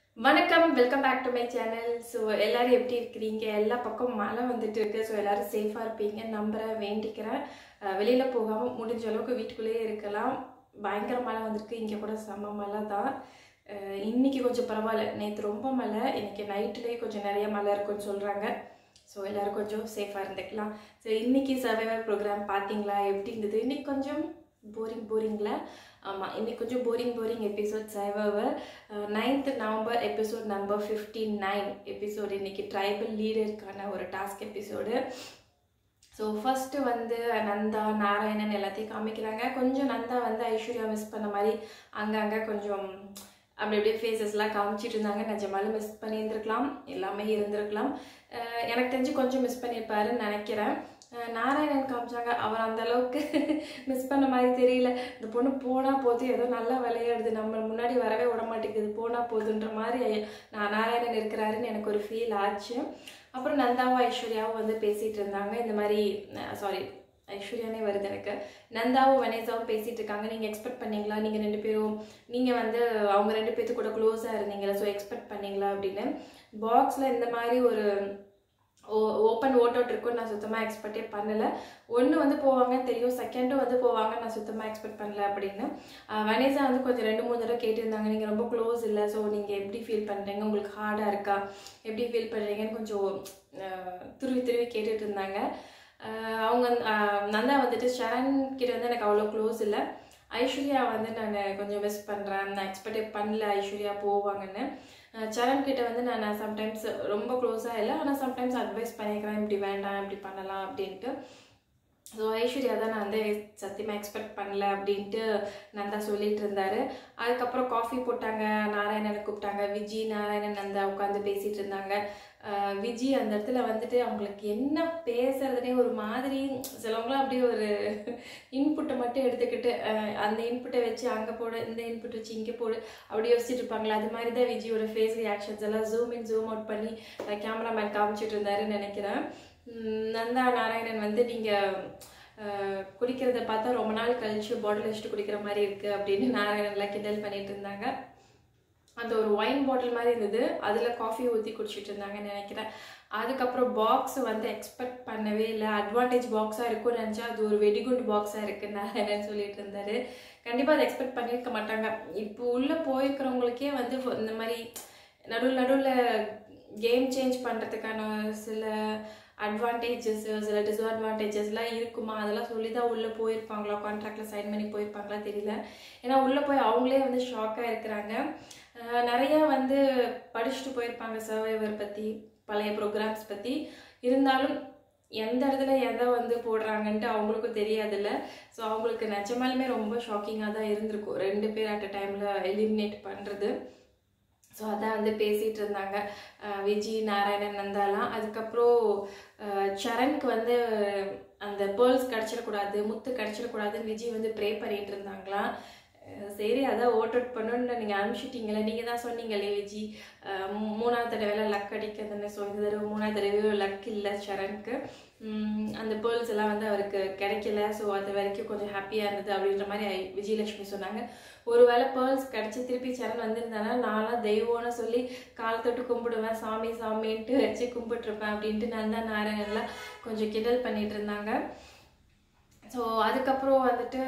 வணக்கம், welcome back to my channel. So எல்லாரும் எப்படி இருக்கிறீங்க? எல்லா பக்கம் மழை வந்துட்டு இருக்கு. ஸோ எல்லாரும் சேஃபாக இருப்பீங்க நம்புகிறேன், வேண்டிக்கிறேன். வெளியில் போகாமல் முடிஞ்ச அளவுக்கு வீட்டுக்குள்ளேயே இருக்கலாம். பயங்கர மழை வந்திருக்கு. இங்கே கூட செம்ம மழை தான். இன்னைக்கு கொஞ்சம் பரவாயில்ல. நேற்று ரொம்ப மழை, இன்னைக்கு நைட்லேயே கொஞ்சம் நிறைய மழை இருக்குன்னு சொல்கிறாங்க. ஸோ எல்லோரும் கொஞ்சம் சேஃபாக இருந்துக்கலாம். ஸோ இன்றைக்கி சர்வைவர் ப்ரோக்ராம் பார்த்தீங்களா? எப்படி இருந்தது? இன்னைக்கு கொஞ்சம் போரிங்கில். ஆமாம், இன்னைக்கு கொஞ்சம் boring episode survivor. 9th November episode number 59 episode. இன்றைக்கி ட்ரைபல் லீடருக்கான ஒரு டாஸ்க் எபிசோடு. ஸோ ஃபஸ்ட்டு வந்து நந்தா நாராயணன் எல்லாத்தையும் காமிக்கிறாங்க. கொஞ்சம் நந்தா வந்து ஐஸ்வர்யா மிஸ் பண்ண மாதிரி அங்கங்கே கொஞ்சம் அப்படி அப்படியே ஃபேஸஸ்லாம் காமிச்சிட்டு இருந்தாங்க. நிஜமாலும் மிஸ் பண்ணியிருந்துருக்கலாம், எல்லாமே இருந்திருக்கலாம். எனக்கு தெரிஞ்சு கொஞ்சம் மிஸ் பண்ணியிருப்பாருன்னு நினைக்கிறேன். நாராயணன் காமிச்சாங்க, அவர் அந்த அளவுக்கு மிஸ் பண்ண மாதிரி தெரியல. இந்த பொண்ணு போனால் போது, ஏதோ நல்லா விளையாடுது, நம்ம முன்னாடி வரவே விட மாட்டேங்குது, போனால் போதுன்ற மாதிரி நாராயணன் இருக்கிறாருன்னு எனக்கு ஒரு ஃபீல் ஆச்சு. அப்புறம் நந்தாவும் ஐஸ்வர்யாவும் வந்து பேசிகிட்டு இருந்தாங்க. இந்த மாதிரி ஐஸ்வர்யானே வருது எனக்கு. நந்தாவும் வனேசாவும் பேசிகிட்டு இருக்காங்க. நீங்கள் எக்ஸ்பெக்ட் பண்ணீங்களா? நீங்கள் ரெண்டு பேரும் வந்து அவங்க ரெண்டு பேர்த்து கூட க்ளோஸாக இருந்தீங்களா? ஸோ எக்ஸ்பெக்ட் பண்ணீங்களா அப்படின்னு. பாக்ஸில் இந்த மாதிரி ஒரு ஓப்பன் ஓட் அவுட் இருக்குன்னு நான் சுத்தமாக எக்ஸ்பெக்டே பண்ணலை. ஒன்று வந்து போவாங்கன்னு தெரியும், செகண்டும் வந்து போவாங்க நான் சுத்தமாக எக்ஸ்பெக்ட் பண்ணல அப்படின்னு. வனேசா வந்து கொஞ்சம் 2-3 தடவை கேட்டிருந்தாங்க, நீங்கள் ரொம்ப க்ளோஸ் இல்லை, ஸோ நீங்கள் எப்படி ஃபீல் பண்ணுறீங்க, உங்களுக்கு ஹார்டாக இருக்கா, எப்படி ஃபீல் பண்ணுறீங்கன்னு கொஞ்சம் துருவி கேட்டுட்டு இருந்தாங்க. அவங்க நந்தா வந்துட்டு சரண் கிட்ட வந்து எனக்கு அவ்வளோ க்ளோஸ் இல்லை, ஐஸ்வர்யா வந்து நான் கொஞ்சம் மிஸ் பண்ணுறேன், நான் எக்ஸ்பெக்டே பண்ணல ஐஸ்வர்யா போவாங்கன்னு. சரண் கிட்ட வந்து நான் சம்டைம்ஸ் ரொம்ப க்ளோஸாக இல்லை, ஆனால் சம்டைம்ஸ் அட்வைஸ் பண்ணிக்கிறேன், இப்படி வேண்டாம் இப்படி பண்ணலாம் அப்படின்ட்டு. ஸோ ஐஸ்வர்யா தான் நான் வந்து சத்தியமாக எக்ஸ்பெக்ட் பண்ணல அப்படின்ட்டு நந்தா சொல்லிட்டு இருந்தாரு. அதுக்கப்புறம் காஃபி போட்டாங்க, நாராயணனை கூப்பிட்டாங்க. விஜி நாராயணன் நந்தா உட்காந்து பேசிகிட்டு இருந்தாங்க. விஜி அந்த இடத்துல வந்துட்டு அவங்களுக்கு என்ன பேசுறதுனே ஒரு மாதிரி, சிலவங்களாம் அப்படியே ஒரு இன்புட்டை மட்டும் எடுத்துக்கிட்டு அந்த இன்புட்டை வச்சு அங்கே போடு, இந்த இன்புட் வச்சு இங்கே போடு, அப்படி யோசிச்சுட்டு இருப்பாங்களா, அது மாதிரி தான் விஜியோட ஃபேஸ் ரியாக்ஷன்ஸ் எல்லாம் ஜூம் இன் ஜூம் அவுட் பண்ணி கேமராமேன் காமிச்சிட்டு இருந்தாருன்னு நினைக்கிறேன். நந்தா நாராயணன் வந்து நீங்கள் குடிக்கிறத பார்த்தா ரொம்ப நாள் கழிச்சு பாட்டில் வச்சுட்டு குடிக்கிற மாதிரி இருக்குது அப்படின்னு நாராயணன்லாம் கிண்டல் பண்ணிட்டு இருந்தாங்க. அந்த ஒரு ஒயின் பாட்டில் மாதிரி இருந்தது, அதில் காஃபி ஊற்றி குடிச்சிட்டு இருந்தாங்கன்னு நினைக்கிறேன். அதுக்கப்புறம் பாக்ஸ் வந்து எக்ஸ்பெக்ட் பண்ணவே இல்லை, அட்வான்டேஜ் பாக்ஸாக இருக்கும்னு நினச்சா அது ஒரு வெடிகுண்டு பாக்ஸாக இருக்குன்னு நாராயணன் சொல்லிட்டு இருந்தாரு. கண்டிப்பாக அதை எக்ஸ்பெக்ட் பண்ணியிருக்க மாட்டாங்க. இப்போ உள்ளே போயிருக்கிறவங்களுக்கே வந்து இந்த மாதிரி நடுவில் கேம் சேஞ்ச் பண்ணுறதுக்கான சில அட்வான்டேஜஸ் சில டிஸ்அட்வான்டேஜஸ்லாம் இருக்குமா, அதெல்லாம் சொல்லி தான் உள்ளே போயிருப்பாங்களா, கான்ட்ராக்டில் சைன் பண்ணி போயிருப்பாங்களா தெரியல. ஏன்னா உள்ளே போய் அவங்களே வந்து ஷாக்காக இருக்கிறாங்க. நிறையா வந்து படிச்சுட்டு போயிருப்பாங்க சர்வைவர் பற்றி, பழைய ப்ரோக்ராம்ஸ் பற்றி. இருந்தாலும் எந்த இடத்துல எதை வந்து போடுறாங்கன்ட்டு அவங்களுக்கும் தெரியாதுல்ல. ஸோ அவங்களுக்கு நிஜமாலுமே ரொம்ப ஷாக்கிங்காக தான் இருந்திருக்கும் 2 பேர் அட் அ டைமில் எலிமினேட் பண்ணுறது. ஸோ அதான் வந்து பேசிகிட்டு இருந்தாங்க விஜி நாராயணன் நந்தாலாம். அதுக்கப்புறம் சரண்க்கு வந்து அந்த பேர்ல்ஸ் கிடச்சிடக்கூடாது, முத்து கிடச்சிடக்கூடாதுன்னு விஜி வந்து ப்ரே பண்ணிகிட்டு இருந்தாங்களாம். சரி, அதான் ஓட் அவுட் பண்ணணுன்னு நீங்கள் அனுப்பிச்சிட்டிங்களே, நீங்கள் தான் சொன்னீங்களே விஜி 3ஆவது தடவை லக் அடிக்கிறதுன்னு. ஸோ இந்த தடவை 3ஆவது தடவையும் லக் இல்லை சரண்க்கு. அந்த பேர்ல்ஸ் எல்லாம் வந்து அவருக்கு கிடைக்கல. ஸோ அது வரைக்கும் கொஞ்சம் ஹாப்பியாக இருந்தது அப்படின்ற மாதிரி விஜயலட்சுமி சொன்னாங்க. ஒரு வேளை பேர்ல்ஸ் கிடச்சி திருப்பி சரண் வந்திருந்தானா நான்லாம் தெய்வம்னு சொல்லி காலத்தொட்டு கும்பிடுவேன், சாமி சாமின்ட்டு வச்சு கும்பிட்டுருப்பேன் அப்படின்ட்டு நந்தா நாராயணன்லாம் கொஞ்சம் கிண்டல் பண்ணிட்டு இருந்தாங்க. ஸோ அதுக்கப்புறம் வந்துட்டு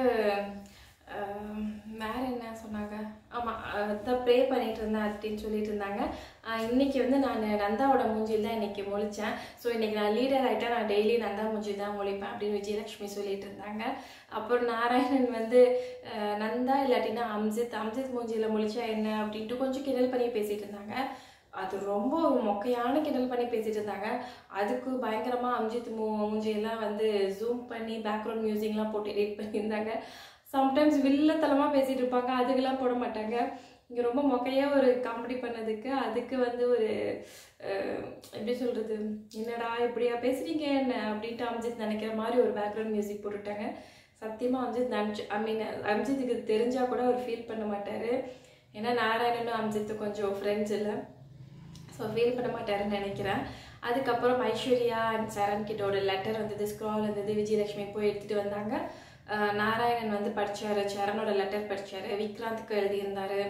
வேறு என்ன சொன்னாங்க, ஆமாம் அதான் ப்ரே பண்ணிகிட்டு இருந்தேன் அப்படின்னு சொல்லிட்டு இருந்தாங்க. இன்றைக்கி வந்து நான் நந்தாவோட மூஞ்சில் தான் இன்றைக்கி முழித்தேன். ஸோ இன்றைக்கி நான் லீடர் ஆகிட்டேன், நான் டெய்லி நந்தா மூஞ்சில் தான் முழிப்பேன் அப்படின்னு விஜயலட்சுமி சொல்லிட்டு இருந்தாங்க. அப்புறம் நாராயணன் வந்து நந்தா இல்லாட்டினா அம்ஜித் மூஞ்சியில் முழிச்சா என்ன அப்படின்ட்டு கொஞ்சம் கிண்டல் பண்ணி பேசிகிட்டு இருந்தாங்க. அது ரொம்ப மொக்கையான கிண்டல் பண்ணி பேசிகிட்டு இருந்தாங்க. அதுக்கு பயங்கரமாக அம்ஜித் மூஞ்சியெல்லாம் வந்து ஜூம் பண்ணி பேக்ரவுண்ட் மியூசிக்லாம் போட்டு எடிட் பண்ணியிருந்தாங்க. சம்டைம்ஸ் வில்லத்தனமாக பேசிகிட்டு இருப்பாங்க, அதுக்கெல்லாம் போட மாட்டாங்க. இங்கே ரொம்ப மொக்கையாக ஒரு காமெடி பண்ணதுக்கு அதுக்கு வந்து ஒரு எப்படி சொல்கிறது, என்னடா இப்படியா பேசுகிறீங்க என்ன அப்படின்ட்டு அம்ஜித் நினைக்கிற மாதிரி ஒரு பேக்ரவுண்ட் மியூசிக் போட்டுட்டாங்க. சத்தியமாக அம்ஜித் அம்ஜித்துக்கு தெரிஞ்சால் கூட அவர் ஃபீல் பண்ண மாட்டார். ஏன்னா நாராயணனும் அம்ஜித்து கொஞ்சம் ஃப்ரெண்ட்ஸ் இல்லை, ஸோ ஃபீல் பண்ண மாட்டாருன்னு நினைக்கிறேன். அதுக்கப்புறம் ஐஸ்வர்யா அண்ட் சரண் கிட்டோட லெட்டர் வந்தது, ஸ்க்ரால் வந்தது. விஜயலட்சுமி போய் எடுத்துகிட்டு வந்தாங்க. நாராயணன் வந்து படித்தார், சரணோட லெட்டர் படித்தார், விக்ராந்துக்கு எழுதியிருந்தார்.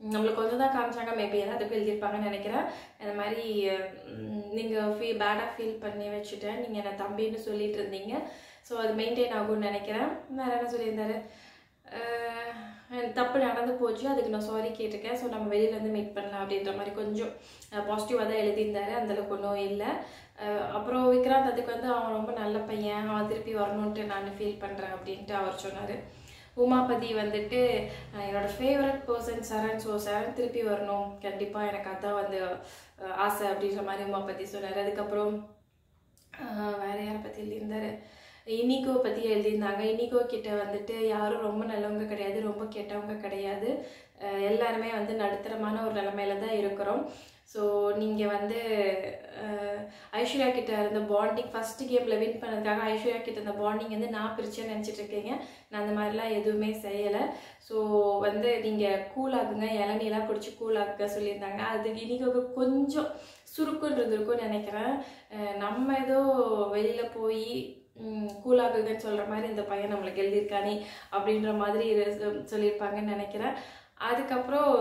நம்மளுக்கு கொஞ்சம் தான் காமிச்சாங்க, மேபி எல்லாத்துக்கும் எழுதியிருப்பாங்கன்னு நினைக்கிறேன். இந்த மாதிரி நீங்கள் பேடாக ஃபீல் பண்ணி வச்சுட்டேன், நீங்கள் என்னை தம்பின்னு சொல்லிட்டு இருந்தீங்க, ஸோ அது மெயின்டைன் ஆகும்னு நினைக்கிறேன். வேறு என்ன சொல்லியிருந்தாரு, தப்பு நடந்து போச்சு, அதுக்கு நான் சாரி கேட்டிருக்கேன், ஸோ நம்ம வெளியில் வந்து மீட் பண்ணலாம் அப்படின்ற மாதிரி கொஞ்சம் பாசிட்டிவாக தான் எழுதியிருந்தாரு, அந்தளவுக்கு ஒன்றும் இல்லை. அப்புறம் விக்ராந்த் அதுக்கு வந்து அவன் ரொம்ப நல்ல பையன், அவன் திருப்பி வரணுன்ட்டு நான் ஃபீல் பண்ணுறேன் அப்படின்ட்டு அவர் சொன்னார். உமாபதி வந்துட்டு என்னோட favourite person Saran, so Saran திருப்பி வரணும் கண்டிப்பாக, எனக்கு அதான் வந்து ஆசை அப்படின்ற மாதிரி உமாபதி சொன்னார். அதுக்கப்புறம் வேறு யாரை பற்றி எழுதியிருந்தார், இனிகோ பற்றி எழுதியிருந்தாங்க. இனிகோ கிட்ட வந்துட்டு யாரும் ரொம்ப நல்லவங்க கிடையாது, ரொம்ப கெட்டவங்க கிடையாது, எல்லாருமே வந்து நடுத்தரமான ஒரு நிலைமையில தான் இருக்கிறோம். ஸோ நீங்கள் வந்து ஐஸ்வர்யா கிட்ட இருந்த பாண்டிங் ஃபஸ்ட்டு கேமில் வின் பண்ணதுக்காக ஐஸ்வர்யா கிட்ட இருந்த பாண்டிங் வந்து நான் பிரிச்சேன்னு நினச்சிட்டு இருக்கீங்க. நான் அந்த மாதிரிலாம் எதுவுமே செய்யலை. ஸோ வந்து நீங்கள் கூலாகுங்க, இளநீலாம் குடிச்சு கூலாக சொல்லியிருந்தாங்க. அது இனிக்கு கொஞ்சம் சுருக்குன்னு இருந்திருக்கும்னு நினைக்கிறேன். நம்ம ஏதோ வெளியில் போய் கூலாகுங்கன்னு சொல்கிற மாதிரி இந்த பையன் நம்மளுக்கு எழுதியிருக்கானே அப்படின்ற மாதிரி சொல்லியிருப்பாங்கன்னு நினைக்கிறேன். அதுக்கப்புறம்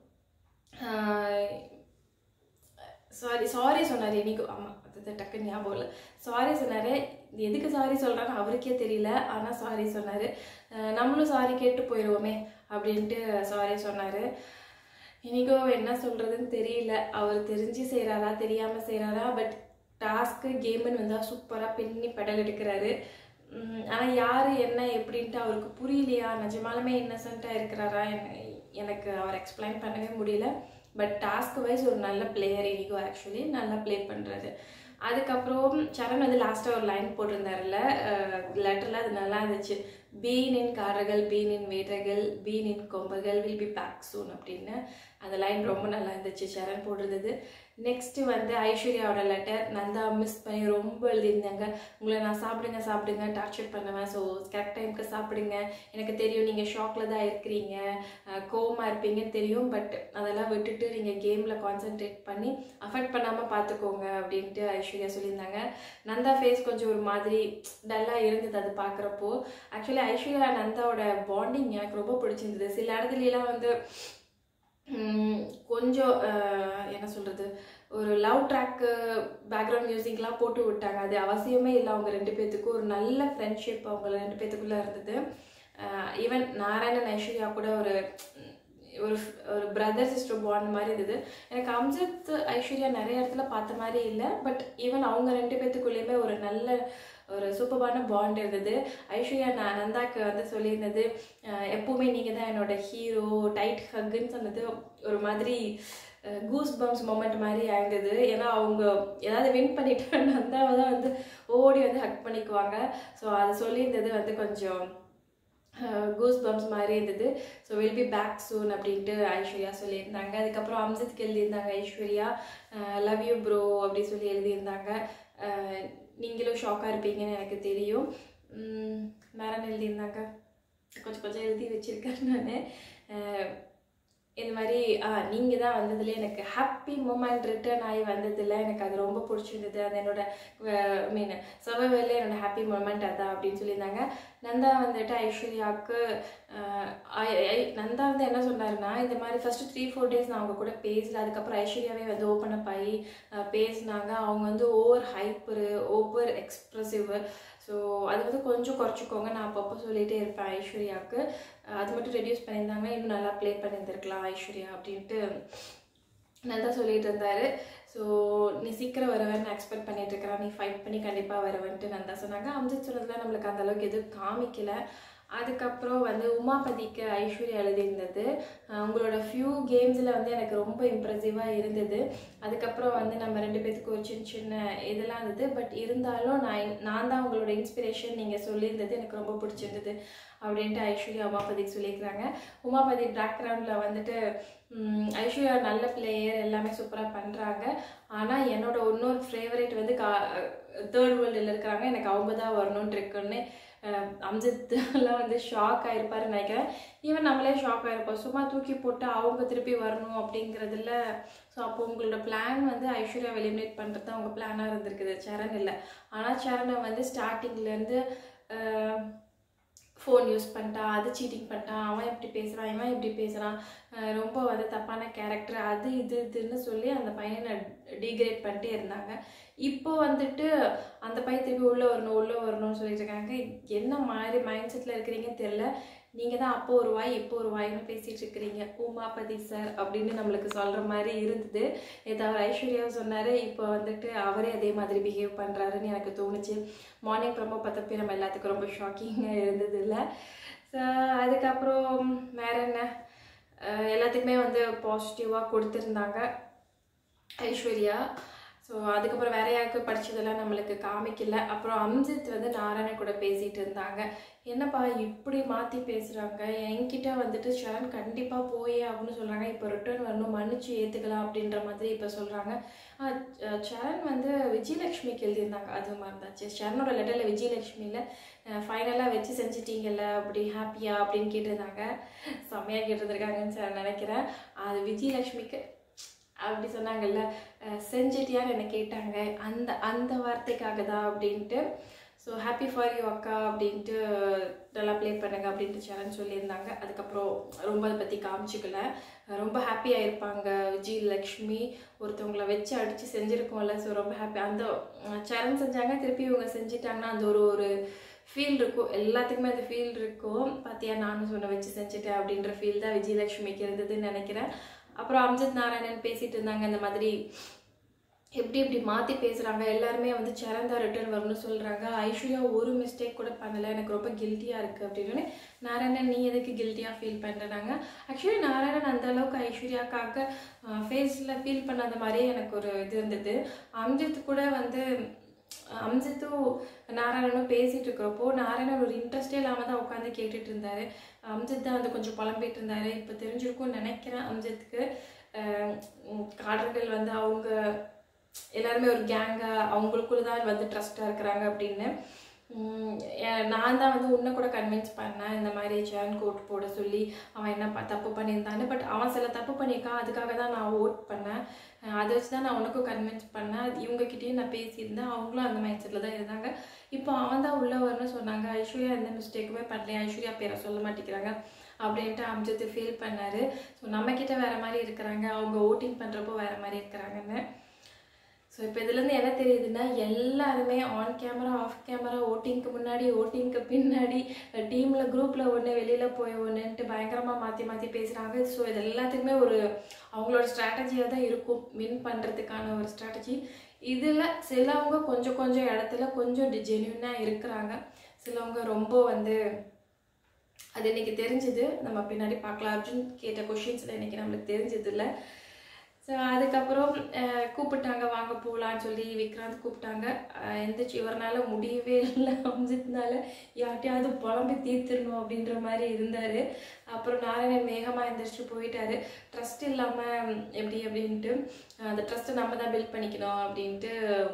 சாரி சொன்னார் இனிக்கு. ஆமாம், அது டக்குன்னு ஞாபகம் இல்லை. சாரி சொன்னார், எதுக்கு சாரி சொல்கிறான்னு அவருக்கே தெரியல, ஆனால் சாரி சொன்னார். நம்மளும் சாரி கேட்டு போயிடுவோமே அப்படின்ட்டு சாரி சொன்னார். இனிக்கோ என்ன சொல்கிறதுன்னு தெரியல, அவர் தெரிஞ்சு செய்கிறாரா தெரியாமல் செய்கிறாரா, பட் டாஸ்க்கு கேமுன்னு வந்தால் சூப்பராக பின்னி பெடல் எடுக்கிறாரு. ஆனால் யார் என்ன எப்படின்ட்டு அவருக்கு புரியலையா, நிஜமாலுமே இன்னசென்ட்டாக இருக்கிறாரா, எனக்கு அவர் எக்ஸ்பிளைன் பண்ணவே முடியல. பட் டாஸ்க் வைஸ் ஒரு நல்ல பிளேயர் இனிகோ, ஆக்சுவலி நல்லா ப்ளே பண்ணுறது. அதுக்கப்புறம் சரண் வந்து லாஸ்ட்டாக ஒரு லைன் போட்டிருந்தாருல லெட்டரில், அது நல்லா இருந்துச்சு. பீனின் காரர்கள், பீனின் வேட்டைகள், பீனின் கொம்பர்கள் வில் பி பேக் சூன் அப்படின்னு. அந்த லைன் ரொம்ப நல்லா இருந்துச்சு சரண் போட்டிருந்தது. நெக்ஸ்ட்டு வந்து ஐஸ்வர்யாவோட லெட்டர், நந்தா மிஸ் பண்ணி ரொம்ப எழுதியிருந்தாங்க. உங்களை நான் சாப்பிடுங்க டார்ச்சர் பண்ணுவேன், ஸோ கரெக்ட் டைமுக்கு சாப்பிடுங்க, எனக்கு தெரியும் நீங்கள் ஷாக்கில் தான் இருக்கிறீங்க, கோவமாக இருப்பீங்கன்னு தெரியும், பட் அதெல்லாம் விட்டுட்டு நீங்கள் கேமில் கான்சென்ட்ரேட் பண்ணி அஃபெக்ட் பண்ணாமல் பார்த்துக்கோங்க அப்படின்ட்டு ஐஸ்வர்யா சொல்லியிருந்தாங்க. நந்தா ஃபேஸ் கொஞ்சம் ஒரு மாதிரி டல்லாக இருந்தது அது பார்க்குறப்போ. ஆக்சுவலி ஐஸ்வர்யா நந்தாவோட பாண்டிங் எனக்கு ரொம்ப பிடிச்சிருந்தது. சில இடத்துலலாம் வந்து கொஞ்சம் என்ன சொல்கிறது, ஒரு லவ் ட்ராக்கு பேக்ரவுண்ட் மியூசிக்லாம் போட்டு விட்டாங்க, அது அவசியமே இல்லை. அவங்க ரெண்டு பேர்த்துக்கும் ஒரு நல்ல ஃப்ரெண்ட்ஷிப் அவங்க ரெண்டு பேர்த்துக்குள்ளே இருந்தது. ஈவன் நாராயணன் ஐஸ்வர்யா கூட ஒரு ஒரு ஒரு பிரதர் சிஸ்டர் பாண்ட் மாதிரி இருந்தது. எனக்கு அம்ஜித் ஐஸ்வர்யா நிறைய இடத்துல பார்த்த மாதிரி இல்லை, பட் ஈவன் அவங்க ரெண்டு பேர்த்துக்குள்ளேயுமே ஒரு நல்ல ஒரு சூப்பரான பாண்ட் இருந்தது. ஐஸ்வர்யா நந்தாக்கு வந்து சொல்லியிருந்தது, எப்போவுமே நீங்கள் தான் என்னோட ஹீரோ, டைட் ஹக்குன்னு சொன்னது ஒரு மாதிரி கூஸ் பம்ப்ஸ் மொமெண்ட் மாதிரி ஆயிருந்தது. ஏன்னா அவங்க ஏதாவது வின் பண்ணிட்டு நந்தாவை தான் வந்து ஓடி வந்து ஹக் பண்ணிக்குவாங்க. ஸோ அது சொல்லியிருந்தது வந்து கொஞ்சம் கூஸ் பம்ப்ஸ் மாதிரி இருந்தது. So will be back soon அப்படின்ட்டு ஐஸ்வர்யா சொல்லியிருந்தாங்க. அதுக்கப்புறம் அம்ஜித்க்கு எழுதியிருந்தாங்க ஐஸ்வர்யா, லவ் யூ ப்ரோ அப்படி சொல்லி எழுதியிருந்தாங்க. நீங்களும் ஷாக்காக இருப்பீங்கன்னு எனக்கு தெரியும். வேற எழுதியிருந்தாங்க, கொஞ்சம் எழுதி வச்சுருக்கேன் நான். இந்த மாதிரி நீங்கள் தான் வந்ததில் எனக்கு ஹாப்பி மூமெண்ட் ரிட்டர்ன் ஆகி வந்ததில் எனக்கு அது ரொம்ப பிடிச்சிருந்தது. அது என்னோட மீன் சர்வைவரில் என்னோட ஹாப்பி மூமெண்ட் அதான் அப்படின்னு சொல்லியிருந்தாங்க. நந்தா வந்துட்டு ஐஸ்வர்யாவுக்கு நந்தா வந்து என்ன சொன்னாருன்னா, இந்த மாதிரி ஃபஸ்ட்டு 3-4 days நான் அவங்க கூட பேசல, அதுக்கப்புறம் ஐஸ்வர்யாவே வந்து ஓப்பன் அப் ஆகி பேசினாங்க. அவங்க வந்து over hyper, over expressive, so அது வந்து கொஞ்சம் குறைச்சிக்கோங்க, நான் அப்பப்போ சொல்லிகிட்டே இருப்பேன் ஐஸ்வர்யாவுக்கு, அது மட்டும் ரெடியூஸ் பண்ணியிருந்தாங்க, இன்னும் நல்லா ப்ளே பண்ணியிருந்துருக்கலாம் ஐஸ்வர்யா அப்படின்ட்டு நல்லா சொல்லிட்டு இருந்தாரு. ஸோ நீ சீக்கிரம் வருவேன்னு எக்ஸ்பெக்ட் பண்ணிட்டு இருக்கிறா, நீ ஃபைட் பண்ணி கண்டிப்பாக வருவேன்ட்டு நந்தா சொன்னாங்க. அம்ஜித் சொன்னதுல நம்மளுக்கு அந்தளவுக்கு எதுவும் காமிக்கலை. அதுக்கப்புறம் வந்து உமாபதிக்கு ஐஸ்வர்யா எழுதியிருந்தது, உங்களோட ஃபியூ கேம்ஸில் வந்து எனக்கு ரொம்ப இம்ப்ரெசிவாக இருந்தது. அதுக்கப்புறம் வந்து நம்ம ரெண்டு பேத்துக்கு ஒரு சின்ன சின்ன இதெல்லாம் இருந்தது, பட் இருந்தாலும் நான் தான் உங்களோட இன்ஸ்பிரேஷன் நீங்கள் சொல்லியிருந்தது எனக்கு ரொம்ப பிடிச்சிருந்தது அப்படின்ட்டு ஐஸ்வர்யா உமாபதிக்கு சொல்லியிருக்கிறாங்க. உமாபதி பேக்ரவுண்டில் வந்துட்டு ஐஸ்வர்யா நல்ல பிளேயர், எல்லாமே சூப்பராக பண்ணுறாங்க. ஆனால் என்னோட இன்னொரு ஃபேவரேட் வந்து தேர்ட் வேர்ல்டில் இருக்கிறாங்க, எனக்கு அவங்க தான் வரணுன்ட்டு இருக்குன்னு அம்ஜித்லாம் வந்து ஷாக் ஆகிருப்பாருன்னு நினைக்கிறேன். ஈவன் நம்மளே ஷாக் ஆகிருப்போம், சும்மா தூக்கி போட்டு அவங்க திருப்பி வரணும் அப்படிங்கிறதுல. ஸோ அப்போ உங்களோட பிளான் வந்து ஐஸ்வர்யா எலிமினேட் பண்ணுறது தான் உங்கள் பிளானாக இருந்திருக்குது, சரண் இல்லை. ஆனால் சரணை வந்து ஸ்டார்டிங்லேருந்து ஃபோன் யூஸ் பண்ணிட்டான், அது சீட்டிங் பண்ணிட்டான், அவன் இப்படி பேசுகிறான், இவன் இப்படி பேசுகிறான், ரொம்ப வந்து தப்பான கேரக்டர், அது இதுன்னு சொல்லி அந்த பையனை டீக்ரேட் பண்ணிட்டே இருந்தாங்க. இப்போ வந்துட்டு அந்த பையன் திருப்பி உள்ளே வரணும்னு சொல்லிட்டு இருக்காங்க. என்ன மாதிரி மைண்ட் செட்டில் இருக்கிறீங்கன்னு தெரில. நீங்கள் தான் அப்போ ஒரு வாய் இப்போ ஒரு வாய்னு பேசிகிட்டு இருக்கிறீங்க உமாபதி சார் அப்படின்னு நம்மளுக்கு சொல்கிற மாதிரி இருந்தது. ஏதாவது ஐஸ்வர்யா சொன்னார், இப்போ வந்துட்டு அவரே அதே மாதிரி பிஹேவ் பண்ணுறாருன்னு எனக்கு தோணுச்சு. மார்னிங் ப்ரோமோ பார்த்தப்போ நம்ம எல்லாத்துக்கும் ரொம்ப ஷாக்கிங்காக இருந்தது இல்லை. ஸோ அதுக்கப்புறம் வேறு என்ன, எல்லாத்துக்குமே வந்து பாசிட்டிவாக கொடுத்துருந்தாங்க ஐஸ்வர்யா. ஸோ அதுக்கப்புறம் வேற யாருக்கும் படித்ததெல்லாம் நம்மளுக்கு காமிக்கல. அப்புறம் அம்ஜித் வந்து நாராயணன் கூட பேசிகிட்டு இருந்தாங்க. என்னப்பா இப்படி மாற்றி பேசுகிறாங்க, என்கிட்ட வந்துட்டு சரண் கண்டிப்பாக போயே ஆகுன்னு சொல்கிறாங்க, இப்போ ரிட்டர்ன் வரணும், மன்னிச்சு ஏற்றுக்கலாம் அப்படின்ற மாதிரி இப்போ சொல்கிறாங்க. சரண் வந்து விஜயலட்சுமிக்கு எழுதியிருந்தாங்க, அது மாதிரி இருந்துச்சு. சரணோட லெட்டரில் விஜயலட்சுமியில் ஃபைனலாக வச்சு செஞ்சிட்டிங்கல்ல அப்படி ஹாப்பியா அப்படின்னு கேட்டிருந்தாங்க. செம்மையாக கேட்டிருந்துருக்காங்கன்னு சார் நினைக்கிறேன். அது விஜயலட்சுமிக்கு அப்படி சொன்னாங்கல்ல, செஞ்சிட்டியான்னு என்னை கேட்டாங்க, அந்த அந்த வார்த்தைக்காக தான் அப்படின்ட்டு. ஸோ ஹாப்பி ஃபார் யூ அக்கா அப்படின்ட்டு நல்லா ப்ளே பண்ணுங்க அப்படின்ட்டு சரண் சொல்லியிருந்தாங்க. அதுக்கப்புறம் ரொம்ப அதை பற்றி காமிச்சிக்கல. ரொம்ப ஹாப்பியாக இருப்பாங்க விஜயலக்ஷ்மி, ஒருத்தவங்களை வச்சு அடித்து செஞ்சுருக்கோம்ல. ஸோ ரொம்ப ஹாப்பி. அந்த சரண் செஞ்சாங்க, திருப்பி இவங்க செஞ்சிட்டாங்கன்னா அந்த ஒரு ஃபீல் இருக்கும், எல்லாத்துக்குமே அந்த ஃபீல் இருக்கும். பார்த்தியா நானும் சொன்ன வச்சு செஞ்சுட்டேன் அப்படின்ற ஃபீல் தான் விஜயலக்ஷ்மிக்கு இருந்ததுன்னு நினைக்கிறேன். அப்புறம் அம்ஜித் நாராயணன் பேசிகிட்டு இருந்தாங்க, இந்த மாதிரி எப்படி மாற்றி பேசுகிறாங்க, எல்லாருமே வந்து சரண் தான் ரிட்டர்ன் வரும்னு சொல்கிறாங்க, ஐஸ்வர்யா ஒரு மிஸ்டேக் கூட பண்ணலை, எனக்கு ரொம்ப கில்ட்டியாக இருக்குது அப்படின்னு. நாராயணன் நீ எதுக்கு கில்ட்டியாக ஃபீல் பண்ணுறாங்க? ஆக்சுவலி நாராயணன் அந்தளவுக்கு ஐஸ்வர்யாக்காக ஃபேஸில் ஃபீல் பண்ணாத மாதிரியே எனக்கு ஒரு இது இருந்தது. அம்ஜித் கூட வந்து அம்ஜித்தும் நாராயணனும் பேசிகிட்டு இருக்கிறப்போ நாராயணன் ஒரு இன்ட்ரெஸ்டே இல்லாமல் தான் உட்காந்து கேட்டுட்டு இருந்தார். அம்ஜித் தான் வந்து கொஞ்சம் புலம்பிட்டு இருந்தார். இப்போ தெரிஞ்சிருக்கும்னு நினைக்கிறேன் அம்ஜித்துக்கு, காடர்கள் வந்து அவங்க எல்லாருமே ஒரு கேங்காக அவங்களுக்குள்ள தான் வந்து ட்ரஸ்ட்டாக இருக்கிறாங்க அப்படின்னு. நான் தான் வந்து உன்னை கூட கன்வின்ஸ் பண்ணேன் இந்த மாதிரி சரண் கோட் போட சொல்லி, அவன் என்ன தப்பு பண்ணியிருந்தான்னு. பட் அவன் சில தப்பு பண்ணியிருக்கான், அதுக்காக தான் நான் ஓட் பண்ணேன், அதை வச்சு தான் நான் உனக்கும் கன்வின்ஸ் பண்ணேன். இவங்ககிட்டயும் நான் பேசியிருந்தேன், அவங்களும் அந்த மைண்ட் செட்டில் தான் இருந்தாங்க. இப்போ அவன் தான் உள்ளே வரணும்னு சொன்னாங்க, ஐஸ்வர்யா எந்த மிஸ்டேக்குமே பண்ணலையா, ஐஸ்வர்யா பேரை சொல்ல மாட்டேங்கிறாங்க அப்படின்ட்டு அம்ஜித் ஃபீல் பண்ணார். ஸோ நம்மக்கிட்ட வேறு மாதிரி இருக்கிறாங்க, அவங்க ஓட்டிங் பண்ணுறப்போ வேறு மாதிரி இருக்கிறாங்கன்னு. ஸோ இப்போ இதுலேருந்து என்ன தெரியுதுன்னா, எல்லாருமே ஆன் கேமரா ஆஃப் கேமரா, ஓட்டிங்க்கு முன்னாடி ஓட்டிங்க்கு பின்னாடி, டீமில் குரூப்பில் ஒன்று வெளியில் போய் ஒன்றுன்ட்டு பயங்கரமாக மாற்றி பேசுகிறாங்க. ஸோ இது எல்லாத்துக்குமே ஒரு அவங்களோட ஸ்ட்ராட்டஜியாக தான் இருக்கும், வின் பண்ணுறதுக்கான ஒரு ஸ்ட்ராட்டஜி. இதில் சிலவங்க கொஞ்சம் இடத்துல கொஞ்சம் ஜென்யூனாக இருக்கிறாங்க, சிலவங்க ரொம்ப வந்து அது இன்றைக்கி தெரிஞ்சுது. நம்ம பின்னாடி பார்க்கலாம். அர்ஜுன் கேட்ட கொஷின்ஸில் இன்றைக்கி நம்மளுக்கு தெரிஞ்சது இல்லை. ஸோ அதுக்கப்புறம் கூப்பிட்டாங்க, வாங்க போகலான்னு சொல்லி விக்ராந்த் கூப்பிட்டாங்க. எந்திரிச்சு இவரனால முடியவே இல்லை, அம்ஜித்னால யார்ட்டையாவது புலம்பி தீர்த்துடணும் அப்படின்ற மாதிரி இருந்தார். அப்புறம் நாராயணன் வேகமாக எந்திரிச்சு போயிட்டாரு. ட்ரஸ்ட் இல்லாமல் எப்படி அப்படின்ட்டு, அந்த ட்ரஸ்ட்டை நம்ம தான் பில்ட் பண்ணிக்கணும் அப்படின்ட்டு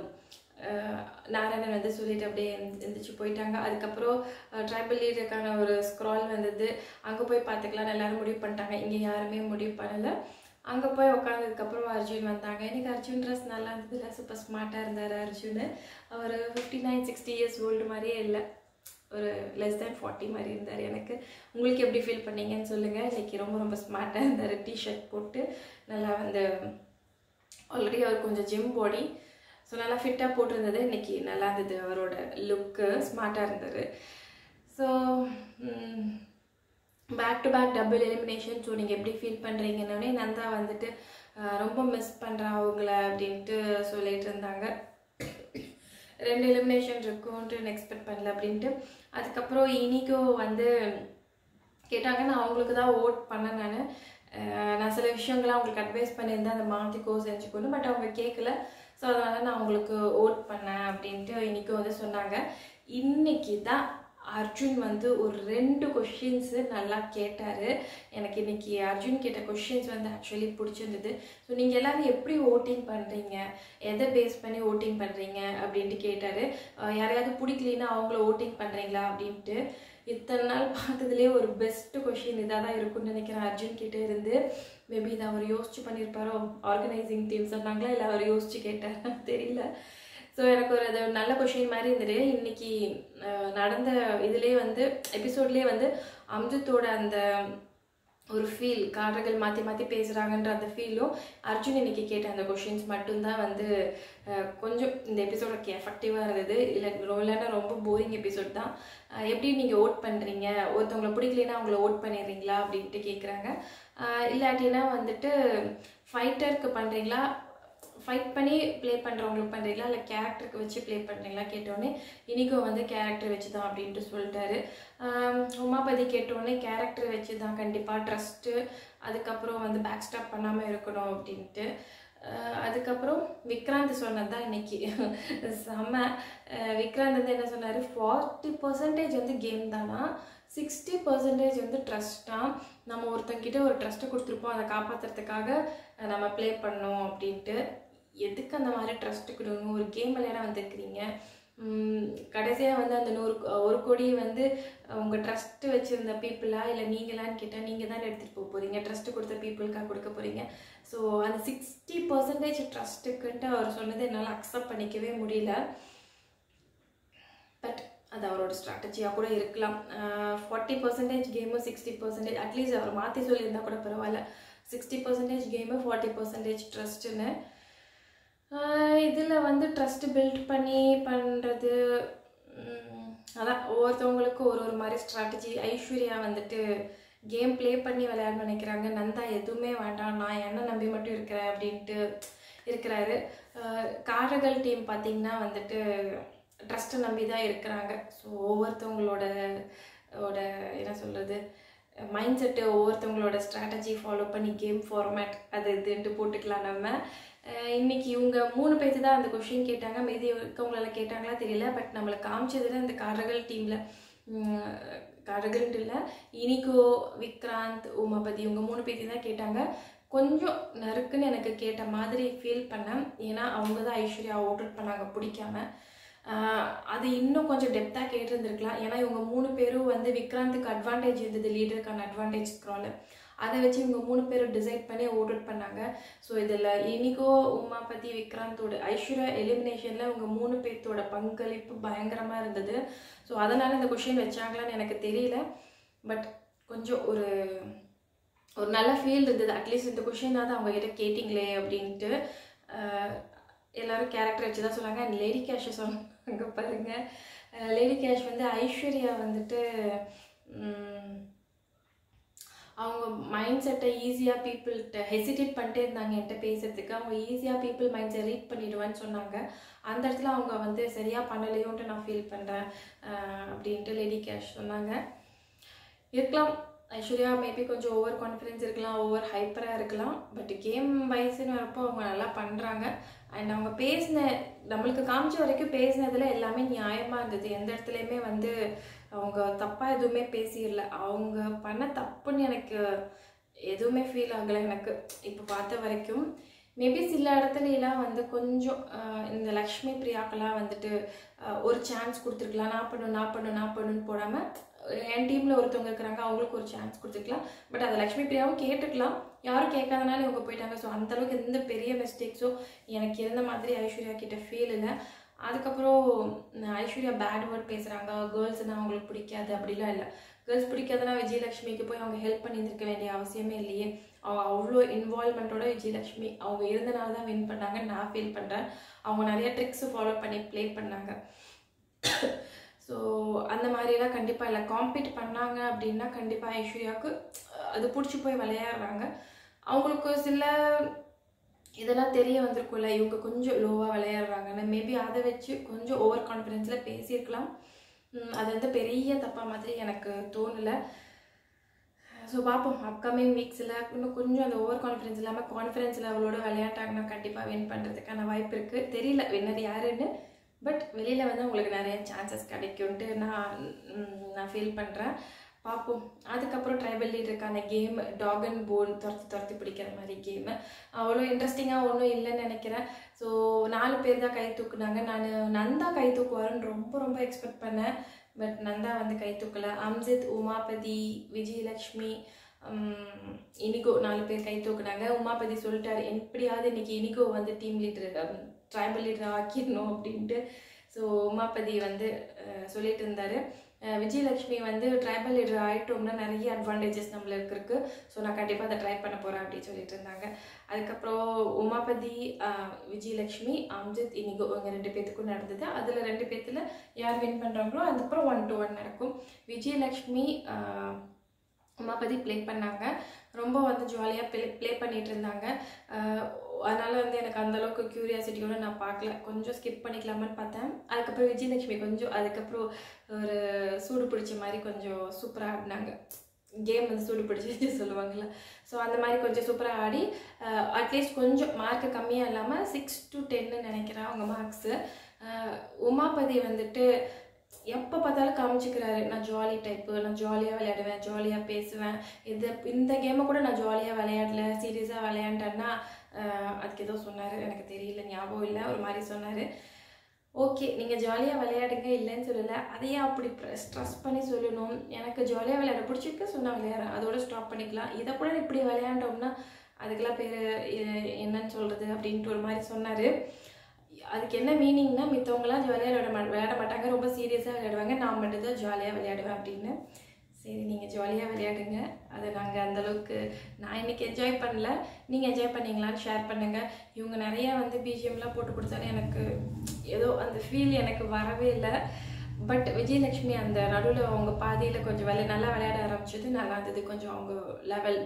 நாராயணன் வந்து சொல்லிட்டு அப்படியே எந்திரிச்சு போயிட்டாங்க. அதுக்கப்புறம் ட்ரைபல் லீடருக்கான ஒரு ஸ்க்ரால் வந்தது, அங்கே போய் பார்த்துக்கலான்னு எல்லாரும் முடிவு பண்ணிட்டாங்க. இங்கே யாருமே முடிவு பண்ணலை. அங்கே போய் உட்காந்ததுக்கப்புறம் அர்ஜுன் வந்தாங்க. எனக்கு அர்ஜுன் ட்ரெஸ் நல்லா இருந்ததுல, சூப்பர் ஸ்மார்ட்டாக இருந்தார் அர்ஜுன். அவர் 59-60 இயர்ஸ் ஓல்டு மாதிரியே இல்லை, ஒரு less than 40 மாதிரி இருந்தார். எனக்கு உங்களுக்கு எப்படி ஃபீல் பண்ணீங்கன்னு சொல்லுங்கள். இன்றைக்கி ரொம்ப ஸ்மார்ட்டாக இருந்தார், டிஷர்ட் போட்டு நல்லா வந்து, ஆல்ரெடி அவர் கொஞ்சம் ஜிம் பாடி, ஸோ நல்லா ஃபிட்டாக போட்டிருந்தது. இன்றைக்கி நல்லா இருந்தது, அவரோட லுக்கு ஸ்மார்ட்டாக இருந்தார். So back to back double elimination. So நீங்கள் எப்படி ஃபீல் பண்ணுறீங்கன்னே நந்தா வந்துட்டு ரொம்ப மிஸ் பண்ணுறேன் அவங்கள அப்படின்ட்டு சொல்லிட்டு இருந்தாங்க. 2 எலிமினேஷன் இருக்கும்ன்ட்டு எக்ஸ்பெக்ட் பண்ணல அப்படின்ட்டு. அதுக்கப்புறம் இனிக்கோ வந்து கேட்டாங்க, நான் அவங்களுக்கு தான் ஓட் பண்ணேன். நான் சில விஷயங்கள்லாம் அவங்களுக்கு அட்வைஸ் பண்ணியிருந்தேன், அதை மாற்றிக்கோ செஞ்சுக்கணும், பட் அவங்க கேட்கல. ஸோ அதனால் நான் அவங்களுக்கு ஓட் பண்ணேன் அப்படின்ட்டு இன்றைக்கி வந்து சொன்னாங்க. இன்றைக்கி தான் அர்ஜுன் வந்து ஒரு 2 கொஷின்ஸு நல்லா கேட்டார். எனக்கு இன்றைக்கி அர்ஜுன் கேட்ட கொஷின்ஸ் வந்து ஆக்சுவலி பிடிச்சிருந்தது. ஸோ நீங்கள் எல்லோரும் எப்படி ஓட்டிங் பண்ணுறீங்க, எதை பேஸ் பண்ணி ஓட்டிங் பண்ணுறீங்க அப்படின்ட்டு கேட்டார். யாரையாவது பிடிக்கலன்னா அவங்கள ஓட்டிங் பண்ணுறீங்களா அப்படின்ட்டு. இத்தனை நாள் பார்த்ததுலேயே ஒரு பெஸ்ட்டு கொஷின் இதாக தான் இருக்கும்னு நினைக்கிறேன் அர்ஜுன் கிட்டே இருந்து. மேபி இதை அவர் யோசிச்சு பண்ணியிருப்பாரோ, ஆர்கனைசிங் டீம் சொன்னாங்களா இல்லை அவர் யோசிச்சு கேட்டாரா தெரியல. ஸோ ஸோ எனக்கு ஒரு அது நல்ல கொஷின் மாதிரி இருந்தது. இன்னைக்கு நடந்த இதுலேயே வந்து எபிசோட்லேயே வந்து அம்ஜித்தோட அந்த ஒரு ஃபீல், காரர்கள் மாற்றி மாற்றி பேசுகிறாங்கன்ற அந்த ஃபீலும் அர்ஜுன் இன்னைக்கு கேட்ட அந்த கொஷின்ஸ் மட்டும்தான் வந்து கொஞ்சம் இந்த எபிசோடுக்கு எஃபெக்டிவாக இருந்தது. இல்லைன்னா ரொம்ப போரிங் எபிசோட் தான். எப்படி நீங்கள் ஓட் பண்ணுறீங்க, ஒருத்தவங்களை பிடிக்கலைன்னா அவங்கள ஓட் பண்ணிடுறீங்களா அப்படின்ட்டு கேட்குறாங்க. இல்லாட்டினா வந்துட்டு ஃபைட்டருக்கு பண்ணுறீங்களா, ஃபைட் பண்ணி ப்ளே பண்ணுறவங்களுக்கு பண்ணுறீங்களா, இல்லை கேரக்டருக்கு வச்சு ப்ளே பண்ணுறீங்களா கேட்டோடனே இனிகோ வந்து கேரக்டர் வச்சு தான் அப்படின்ட்டு சொல்லிட்டாரு. உமாபதி கேட்டோடனே கேரக்டர் வச்சு தான் கண்டிப்பாக, ட்ரஸ்ட்டு, அதுக்கப்புறம் வந்து பேக் ஸ்டாப் பண்ணாமல் இருக்கணும் அப்படின்ட்டு. அதுக்கப்புறம் விக்ராந்த் சொன்னது தான் இன்னைக்கு செம்ம. விக்ராந்த் வந்து என்ன சொன்னார், 40% வந்து கேம் தானா, 60% வந்து ட்ரஸ்ட்டாக. நம்ம ஒருத்தங்கிட்ட ஒரு ட்ரஸ்ட்டு கொடுத்துருப்போம், அதை காப்பாற்றுறதுக்காக நம்ம ப்ளே பண்ணோம் அப்படின்ட்டு. எதுக்கு அந்த மாதிரி ட்ரஸ்ட்டு கொடுக்கணும், ஒரு கேம் விளையாட வந்திருக்கிறீங்க. கடைசியாக வந்து அந்த 1 கோடி வந்து உங்கள் ட்ரஸ்ட்டு வச்சுருந்த பீப்புளா இல்லை நீங்களான்னு கேட்டால் நீங்கள் தான் எடுத்துகிட்டு போகிறீங்க, ட்ரஸ்ட்டு கொடுத்த பீப்புளுக்காக கொடுக்க போகிறீங்க. ஸோ அந்த 60% ட்ரஸ்ட்டுக்குன்ட்டு அவர் சொன்னது என்னால் அக்செப்ட் பண்ணிக்கவே முடியல. பட் அது அவரோட ஸ்ட்ராட்டஜியாக கூட இருக்கலாம். 40% கேமு, 60% அட்லீஸ்ட் அவர் மாற்றி சொல்லியிருந்தால் கூட பரவாயில்ல. 60% கேமு, 40% ட்ரஸ்ட்டுன்னு. இதில் வந்து ட்ரஸ்ட்டு பில்ட் பண்ணி பண்ணுறது, அதான் ஒவ்வொருத்தவங்களுக்கு ஒரு மாதிரி ஸ்ட்ராட்டஜி. ஐஸ்வர்யா வந்துட்டு கேம் ப்ளே பண்ணி விளையாட நினைக்கிறாங்க. நந்தா எதுவுமே வேண்டாம், நான் என்ன நம்பி மட்டும் இருக்கிறேன் அப்படின்ட்டு இருக்கிறாரு. காரர்கள் டீம் பார்த்திங்கன்னா வந்துட்டு ட்ரஸ்ட்டை நம்பி தான் இருக்கிறாங்க. ஸோ ஒவ்வொருத்தவங்களோட என்ன சொல்கிறது, மைண்ட் செட்டு, ஒவ்வொருத்தவங்களோட ஸ்ட்ராட்டஜி ஃபாலோ பண்ணி கேம் ஃபார்மேட் அது இதுன்ட்டு போட்டுக்கலாம் நம்ம. இன்றைக்கி இவங்க 3 பேர்த்து தான் அந்த கொஷின் கேட்டாங்க, மீதி இருக்கவங்களெல்லாம் கேட்டாங்களா தெரியல. பட் நம்மளை காமிச்சதில் இந்த காரர்கள் டீமில், காரகள்ன்ட்டு இல்லை, இனிகோ, விக்ராந்த், உமாபதி இவங்க 3 பேர்த்து தான் கேட்டாங்க. கொஞ்சம் நறுக்குன்னு எனக்கு கேட்ட மாதிரி ஃபீல் பண்ணேன். ஏன்னா அவங்க தான் ஐஸ்வர்யா ஓட் பண்ணாங்க பிடிக்காம. அது இன்னும் கொஞ்சம் டெப்த்தாக கேட்டிருந்துருக்கலாம். ஏன்னா இவங்க 3 பேரும் வந்து விக்ராந்துக்கு அட்வான்டேஜ் இருந்தது, லீடருக்கான அட்வான்டேஜ் ஸ்க்ரால், அதை வச்சு இவங்க 3 பேரும் டிசைட் பண்ணி ஓட் பண்ணாங்க. ஸோ இதில் இனிகோ, உமாபதி, விக்ராந்தோட ஐஸ்வர்யா எலிமினேஷனில் இவங்க 3 பேர்த்தோட பங்களிப்பு பயங்கரமாக இருந்தது. ஸோ அதனால் இந்த கொஷின் வச்சாங்களான்னு எனக்கு தெரியல. பட் கொஞ்சம் ஒரு நல்ல ஃபீல் இருந்தது. அட்லீஸ்ட் இந்த கொஷினாவது அவங்ககிட்ட கேட்டிங்களே அப்படின்ட்டு. எல்லோரும் கேரக்டர் வச்சு தான் சொன்னாங்க. அண்ட் லேடி கேஷை சொன்னாங்க பாருங்கள். லேடி கேஷ் வந்து ஐஸ்வர்யா வந்துட்டு அவங்க மைண்ட் செட்டை ஈஸியாக பீப்புள்கிட்ட ஹெசிடேட் பண்ணிட்டே இருந்தாங்க என்கிட்ட பேசுறதுக்கு. அவங்க ஈஸியாக பீப்புள் மைண்ட் செட் ரீட் பண்ணிடுவான்னு சொன்னாங்க. அந்த இடத்துல அவங்க வந்து சரியாக பண்ணலையோன்ட்டு நான் ஃபீல் பண்ணுறேன் அப்படின்ட்டு லேடி கேஷ் சொன்னாங்க. இருக்கலாம், ஐஸ்வர்யா மேபி கொஞ்சம் ஓவர் கான்ஃபிடென்ஸ் இருக்கலாம், ஓவர் ஹைப்பராக இருக்கலாம். பட் கேம் வைஸ்ன்னு வரப்போ அவங்க நல்லா பண்ணுறாங்க. அண்ட் அவங்க நம்மளுக்கு காமிச்ச வரைக்கும் பேசினதில் எல்லாமே நியாயமாக இருந்தது. எந்த இடத்துலையுமே வந்து அவங்க தப்பாக எதுவுமே பேசிடல. அவங்க பண்ண தப்புன்னு எனக்கு எதுவுமே ஃபீல் ஆகலை எனக்கு இப்போ பார்த்த வரைக்கும். மேபி சில இடத்துலலாம் வந்து கொஞ்சம் இந்த லக்ஷ்மி பிரியாக்கெல்லாம் வந்துட்டு ஒரு சான்ஸ் கொடுத்துருக்கலாம். நான் பண்ணுன்னு போடாமல் என் டீமில் ஒருத்தவங்க இருக்கிறாங்க, அவங்களுக்கு ஒரு சான்ஸ் கொடுத்துருக்கலாம். பட் அதை லக்ஷ்மி பிரியாவும் கேட்டுக்கலாம், யாரும் கேட்காதனால இவங்க போயிட்டாங்க. ஸோ அந்தளவுக்கு எந்த பெரிய மிஸ்டேக்ஸோ எனக்கு இருந்த மாதிரி ஐஸ்வர்யா கிட்ட ஃபீல் இல்லை. அதுக்கப்புறம் ஐஸ்வர்யா பேட் வேர்ட் பேசுகிறாங்க, கேர்ள்ஸ்னால் அவங்களுக்கு பிடிக்காது அப்படிலாம் இல்லை. கேர்ள்ஸ் பிடிக்காதுன்னா விஜயலக்ஷ்மிக்கு போய் அவங்க ஹெல்ப் பண்ணியிருக்க வேண்டிய அவசியமே இல்லையே. அவங்க அவ்வளோ இன்வால்மெண்ட்டோட விஜயலக்ஷ்மி அவங்க இருந்தனால தான் வின் பண்ணாங்கன்னு நான் ஃபீல் பண்ணுறேன். அவங்க நிறைய ட்ரிக்ஸு ஃபாலோ பண்ணி ப்ளே பண்ணாங்க. ஸோ அந்த மாதிரிலாம் கண்டிப்பாக இல்லை. காம்பீட் பண்ணாங்க அப்படின்னா கண்டிப்பாக ஐஸ்வர்யாவுக்கு அது பிடிச்சி போய் விளையாடுறாங்க. அவங்களுக்கு சில இதெல்லாம் தெரிய வந்திருக்கும்ல, இவங்க கொஞ்சம் லோவாக விளையாடுறாங்கன்னு. மேபி அதை வச்சு கொஞ்சம் ஓவர் கான்ஃபிடென்ஸில் பேசியிருக்கலாம். அது வந்து பெரிய தப்பாக மாதிரி எனக்கு தோணலை. ஸோ பார்ப்போம் அப்கமிங் வீக்ஸில் இன்னும் கொஞ்சம் அந்த ஓவர் கான்ஃபிடென்ஸ் இல்லாமல் கான்ஃபிடென்ஸ் லெவலோட விளையாட்டாங்கன்னா கண்டிப்பாக வின் பண்ணுறதுக்கான வாய்ப்பு இருக்குது. தெரியல வின்னர் யாருன்னு. பட் வெளியில் வந்து உங்களுக்கு நிறைய சான்சஸ் கிடைக்கும்ன்ட்டு நான் ஃபீல் பண்ணுறேன். பார்ப்போம். அதுக்கப்புறம் ட்ரைபல் லீடருக்கான கேம் டாக் அண்ட் போன் துரத்தி பிடிக்கிற மாதிரி கேமு அவ்வளோ இன்ட்ரெஸ்டிங்காக ஒன்றும் இல்லைன்னு நினைக்கிறேன். ஸோ 4 பேர் தான் கை தூக்குனாங்க. நான் நந்தா கை தூக்குவாருன்னு ரொம்ப எக்ஸ்பெக்ட் பண்ணேன். பட் நந்தா வந்து கை தூக்கலை. அம்ஜித், உமாபதி, விஜயலக்ஷ்மி, இனிகோ 4 பேர் கை தூக்குனாங்க. உமாபதி சொல்லிட்டாரு, எப்படியாவது இன்னைக்கு இனிகோ வந்து டீம் லீடர் ட்ரைபல் லீடர் ஆக்கிடணும் அப்படின்ட்டு. ஸோ உமாபதி வந்து சொல்லிட்டு இருந்தார். விஜயலட்சுமி வந்து ட்ரைபல் லீடர் ஆகிட்டோம்னா நிறைய அட்வான்டேஜஸ் நம்மளுக்கு இருக்குது. ஸோ நான் கண்டிப்பாக அதை ட்ரை பண்ண போகிறேன் அப்படின்னு சொல்லிட்டு இருந்தாங்க. அதுக்கப்புறம் உமாபதி, விஜயலட்சுமி, அம்ஜித், இனிகோ இவங்க 2 பேத்துக்கும் நடந்தது. அதில் 2 பேர்த்தில் யார் வின் பண்ணுறாங்களோ அதுக்கப்புறம் 1-1 நடக்கும். விஜயலட்சுமி உமாபதி ப்ளே பண்ணாங்க. ரொம்ப வந்து ஜாலியாக ப்ளே பண்ணிகிட்டு இருந்தாங்க. அதனால் வந்து எனக்கு அந்தளவுக்கு க்யூரியாசிட்டியோடு நான் பார்க்கல. கொஞ்சம் ஸ்கிப் பண்ணிக்கலாமான்னு பார்த்தேன். அதுக்கப்புறம் விஜயலட்சுமி கொஞ்சம் அதுக்கப்புறம் ஒரு சூடு பிடிச்ச மாதிரி கொஞ்சம் சூப்பராக ஆடினாங்க. கேம் வந்து சூடு பிடிச்சி சொல்லுவாங்கள்ல. ஸோ அந்த மாதிரி கொஞ்சம் சூப்பராக ஆடி அட்லீஸ்ட் கொஞ்சம் மார்க்கு கம்மியாக இல்லாமல் 6 to 10 நினைக்கிறேன் அவங்க மார்க்ஸு. உமாபதி வந்துட்டு எப்போ பார்த்தாலும் காமிச்சிக்கிறாரு, நான் ஜாலி டைப்பு, நான் ஜாலியாக விளையாடுவேன், ஜாலியாக பேசுவேன். இந்த கேமை கூட நான் ஜாலியாக விளையாடல, சீரியஸாக விளையாண்டேன்னா அதுக்கு ஏதோ சொன்னார், எனக்கு தெரியல, ஞாபகம் இல்லை, ஒரு மாதிரி சொன்னார். ஓகே, நீங்கள் ஜாலியாக விளையாடுங்க, இல்லைன்னு சொல்லலை. அதையே அப்படி ஸ்ட்ரெஸ் பண்ணி சொல்லணும். எனக்கு ஜாலியாக விளையாட பிடிச்சிருக்கு, சொன்னால் விளையாடுறேன், அதோட ஸ்டாப் பண்ணிக்கலாம். இதை கூட இப்படி விளையாண்டோம்னா அதுக்கெல்லாம் பேர் என்னன்னு சொல்கிறது அப்படின்ட்டு ஒரு மாதிரி சொன்னார். அதுக்கு என்ன மீனிங்னா, மித்தவங்களாம் ஜாலியாக விளையாட மாட்டாங்க, ரொம்ப சீரியஸாக விளையாடுவாங்க, நான் மட்டும்தான் ஜாலியாக விளையாடுவேன் அப்படின்னு. சரி, நீங்கள் ஜாலியாக விளையாடுங்க. அதை நாங்கள் அந்தளவுக்கு நான் இன்றைக்கி என்ஜாய் பண்ணல, நீங்கள் என்ஜாய் பண்ணிங்களான்னு ஷேர் பண்ணுங்கள். இவங்க நிறையா வந்து பிஜிஎம்லாம் போட்டு கொடுத்தாலும் எனக்கு ஏதோ அந்த ஃபீல் எனக்கு வரவே இல்லை. பட் விஜயலட்சுமி அந்த நடுவில் அவங்க பாதியில் கொஞ்சம் நல்லா விளையாட ஆரம்பிச்சது நல்லா இருந்தது. கொஞ்சம் அவங்க லெவல்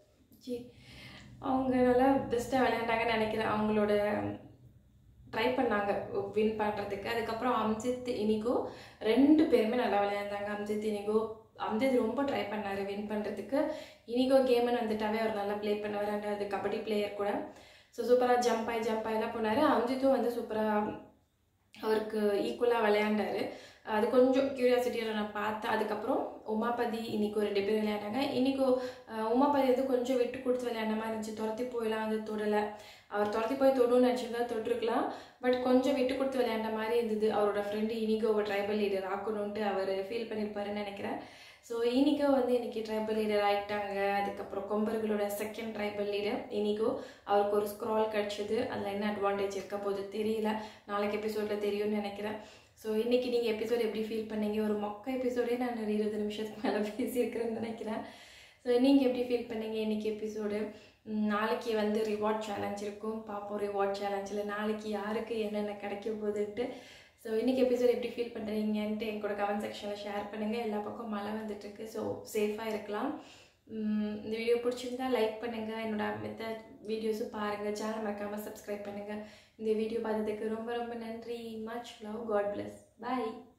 அவங்க நல்லா பெஸ்ட்டாக விளையாண்டாங்கன்னு நினைக்கிறேன். அவங்களோட ட்ரை பண்ணாங்க வின் பண்ணுறதுக்கு. அதுக்கப்புறம் அம்ஜித், இனிகோ 2 பேருமே நல்லா விளையாண்டாங்க. அம்ஜித், இனிகோ. அம்ஜித் ரொம்ப ட்ரை பண்ணார் வின் பண்ணுறதுக்கு. இனிகோ கேம்னு வந்துட்டாவே அவர் நல்லா ப்ளே பண்ணுவார். அது கபடி பிளேயர் கூட. ஸோ சூப்பராக ஜம்ப் ஆகிலாம் போனார். அம்ஜித்தும் வந்து சூப்பராக அவருக்கு ஈக்குவலாக விளையாண்டார். அது கொஞ்சம் க்யூரியாசிட்டியில் நான் பார்த்தேன். அதுக்கப்புறம் உமாபதி, இனிகோ 2 பேர் விளையாண்டாங்க. இனிகோ உமாபதி வந்து கொஞ்சம் விட்டு கொடுத்து விளையாண்ட மாதிரி இருந்துச்சு. துரத்தி போயெல்லாம் அது தொடலை. அவர் துரத்தி போய் தொடணும்னு நினச்சிருந்தா தொட்டிருக்கலாம். பட் கொஞ்சம் விட்டு கொடுத்து விளையாண்ட மாதிரி இருந்தது. அவரோட ஃப்ரெண்டு இனிகோவை ட்ரைபல் லீடர் ஆக்கணுன்ட்டு அவர் ஃபீல் பண்ணியிருப்பாருன்னு நினைக்கிறேன். ஸோ இனிகோ வந்து இன்றைக்கி ட்ரைபல் லீடர் ஆகிட்டாங்க. அதுக்கப்புறம் கொம்பர்களோட செகண்ட் ட்ரைபல் லீடர் இனிகோ. அவருக்கு ஒரு ஸ்க்ரால் கிடச்சிது. அதில் என்ன அட்வான்டேஜ் இருக்க போது தெரியல, நாளைக்கு எபிசோடில் தெரியும்னு நினைக்கிறேன். ஸோ இன்றைக்கி நீங்கள் எபிசோட் எப்படி ஃபீல் பண்ணீங்க? ஒரு மொக்க எபிசோடே நான் 20 நிமிஷத்துக்கு மேலே பேசியிருக்கிறேன்னு நினைக்கிறேன். ஸோ நீங்கள் எப்படி ஃபீல் பண்ணீங்க இன்றைக்கி எபிசோடு? நாளைக்கு வந்து ரிவார்ட் சேலஞ்ச் இருக்கும், பார்ப்போம். ரிவார்ட் சேலஞ்சில் நாளைக்கு யாருக்கு என்னென்ன கிடைக்க போகுதுன்ட்டு. ஸோ இன்றைக்கி எபிசோட் எப்படி ஃபீல் பண்ணுறீங்கன்ட்டு எங்களோட கமெண்ட் செக்ஷனில் ஷேர் பண்ணுங்கள். எல்லா பக்கம் மழை வந்துட்டுருக்கு, ஸோ சேஃபாக இருக்கலாம். இந்த வீடியோ பிடிச்சிருந்தா லைக் பண்ணுங்கள். என்னோட மற்ற வீடியோஸும் பாருங்கள். சேனல் மறக்காமல் சப்ஸ்கிரைப் பண்ணுங்கள். இந்த வீடியோ பார்த்ததுக்கு ரொம்ப ரொம்ப நன்றி. Much love. God bless. பாய்.